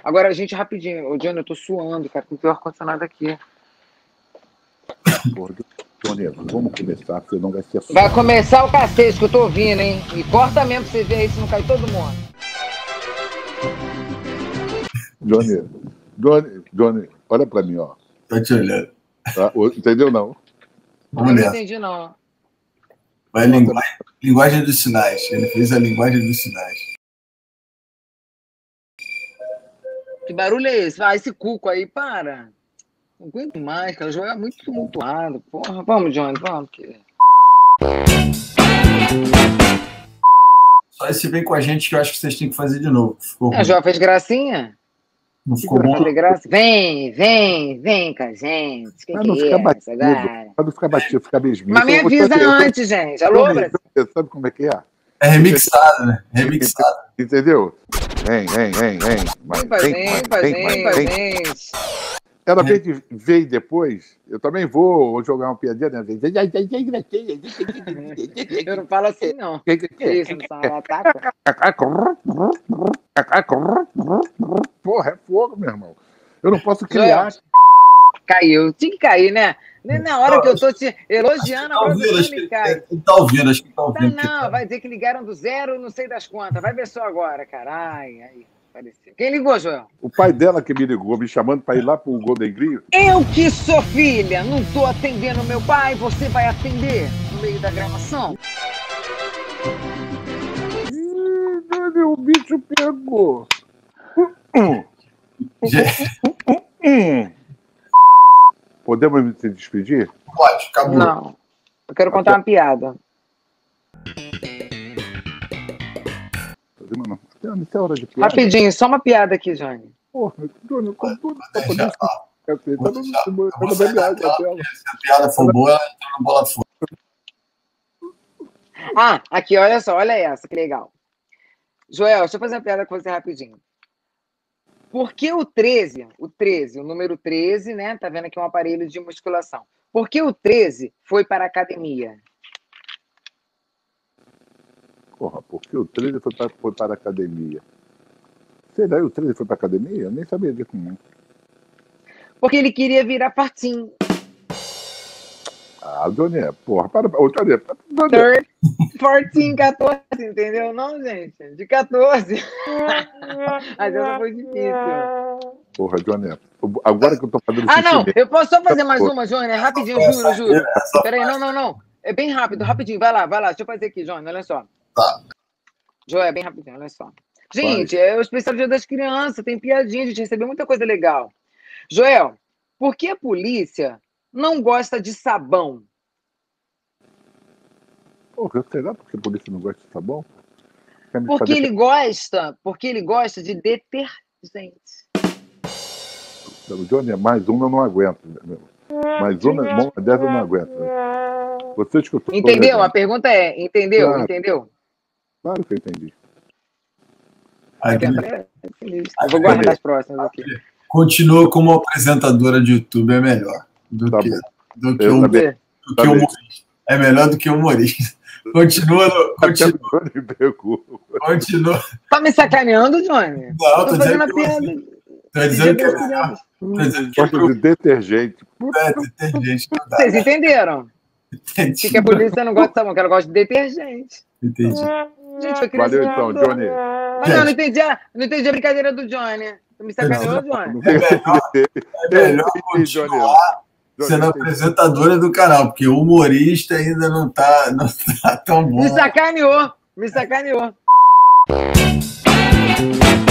Agora, gente, rapidinho. Ô, Johnny, eu tô suando, cara. Tem pior ar-condicionado aqui. Porra, Johnny, vamos começar, porque não vai ser assim. Vai começar o cacete que eu tô ouvindo, hein? E corta mesmo pra você ver aí se não cai todo mundo. Johnny, olha pra mim, ó. Tô te olhando. Tá? Entendeu, não? Não entendi, não. Vai linguagem dos sinais. Ele fez a linguagem dos sinais. Que barulho é esse? Ah, esse cuco aí, para. Não aguento mais, cara. O jogo é muito tumultuado. Porra, vamos, Johnny, vamos. Só esse vem com a gente que eu acho que vocês têm que fazer de novo. A João fez gracinha? Não ficou bom? Fazer graça? Vem com a gente. Que não ficar batido. Não ficar batido, ficar mesminho. Mas me avisa antes, gente. Alô, Brasil? Sabe como é que é? É remixado, né? Remixado. Entendeu? Vem. Ela veio depois, eu também vou jogar uma piadinha, né? Eu não falo assim, não. Isso, não fala, ataca. Porra, é fogo, meu irmão. Eu não posso criar. Caiu. Tinha que cair, né? Na hora que eu tô te elogiando, a produção me cai. Tá ouvindo, acho que tá ouvindo. Não, vai dizer que ligaram do zero, não sei das quantas. Vai ver só agora, cara. Ai. Quem ligou, Joel? O pai dela que me ligou, me chamando para ir lá pro Golden Green. Eu que sou filha, não tô atendendo meu pai, você vai atender no meio da gravação? O bicho pegou. Podemos se despedir? Pode, acabou. Não, eu quero contar uma piada. Não é hora de piada. Rapidinho, só uma piada aqui, Johnny. Porra, Johnny, com tudo pra poder... Se a piada for boa, ela entra no bola fora. Ah, aqui, olha só, olha essa, que legal. Joel, deixa eu fazer uma piada com você rapidinho. Por que o 13, o número 13, né? Tá vendo aqui um aparelho de musculação. Por que o 13 foi para a academia? Porra, porque o 13 foi para a academia. Sei lá, o 13 foi para a academia? Eu nem sabia disso, não. Porque ele queria virar fartinho. Ah, Johnny, porra, para. Ô, Johnny, 14, 14, entendeu? Não, gente, de 14. Mas essa foi difícil. Porra, Johnny, agora que eu tô fazendo xixi... não, eu posso só fazer mais uma, Johnny? Rapidinho, juro. Peraí, não. É bem rápido, rapidinho, vai lá. Deixa eu fazer aqui, Johnny, olha só. Tá. Joel, é bem rapidinho, olha só. Gente, é o especial Dia das Crianças, tem piadinha, a gente recebeu muita coisa legal. Joel, por que a polícia não gosta de sabão? Porra, será porque a polícia não gosta de sabão? Porque ele gosta de detergente. Johnny, mais uma eu não aguento. Mais uma dessa eu não aguento. Você escutou? Entendeu? A pergunta é, entendeu? Claro. Entendeu? Claro que eu entendi. Eu vou guardar as próximas aqui. Continua como apresentadora de YouTube, é melhor do que humorista. É melhor do que humorista. Continua. Tá me sacaneando, Johnny? Não, tô fazendo a piada. Tô dizendo que é melhor. Gosto de detergente. Detergente. Vocês entenderam? Entendi. Que a polícia não gosta de sabão, que ela gosta de detergente. Entendi. Gente, foi Valeu então, Johnny. Mas não entendi a brincadeira do Johnny. Tu me sacaneou, Johnny? É melhor continuar sendo apresentadora do canal, porque o humorista ainda não tá tão bom. Me sacaneou.